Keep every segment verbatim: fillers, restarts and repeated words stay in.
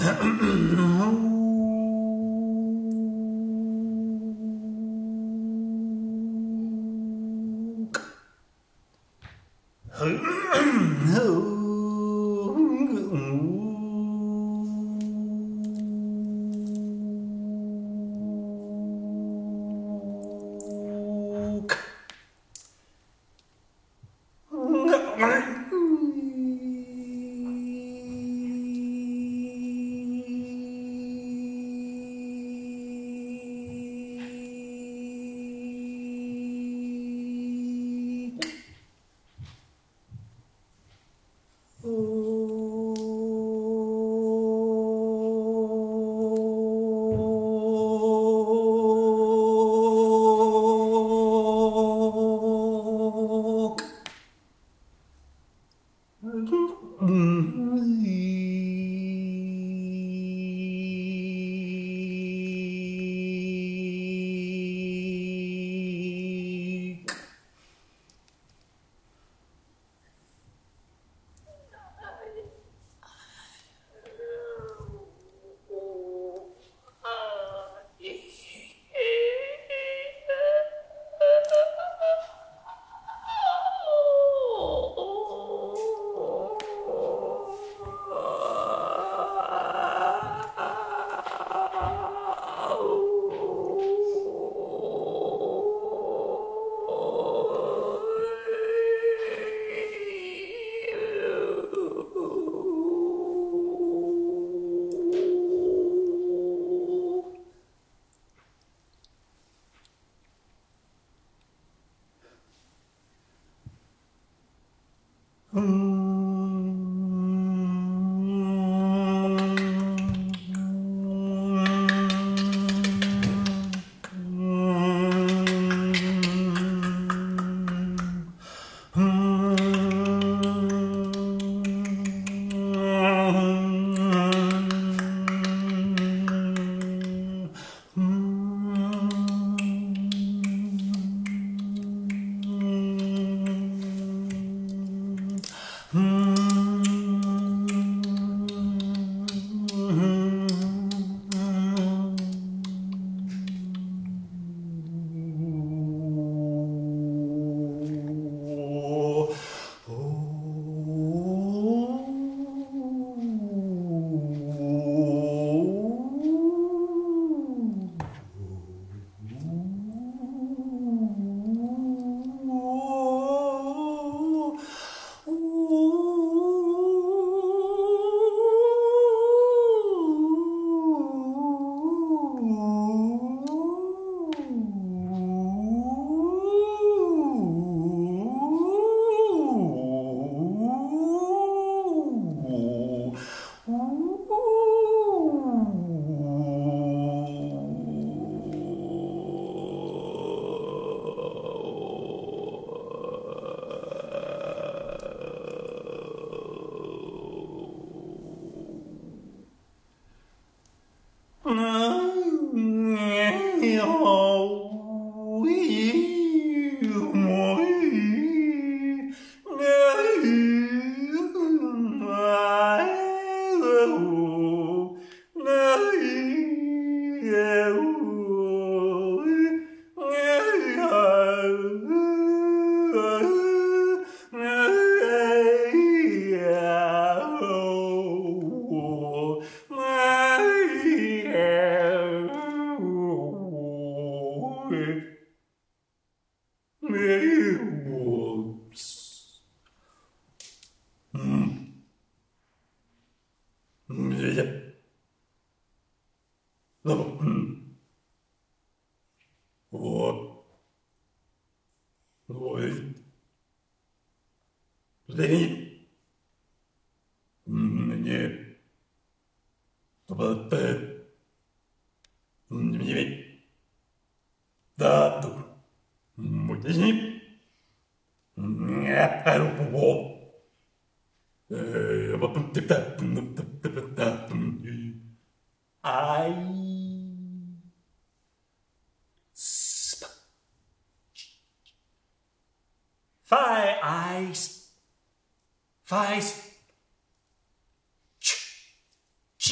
Five eyes. Five. Ch. Chi.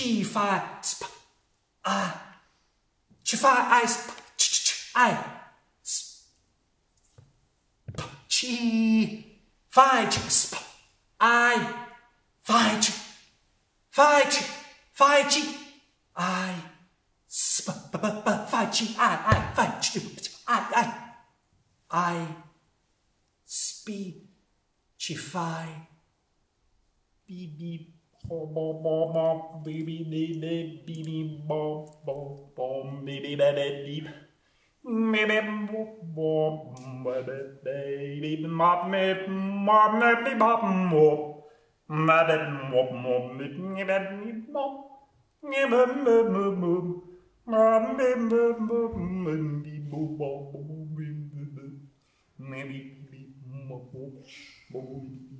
chi fi sp I chi fi I sp ch ch I sp chi fi ch sp I fi ch fi ch fi chi I sp b b b fi chi I I fi ch I I I spi chi fi bi bi bo bo bo bo baby baby baby bo bo bo baby baby baby baby bo bo baby mop me mop me be bop mo ma be mop mop me me be mop me be me me me ma me me me me be bo bo bo me be me be mop bo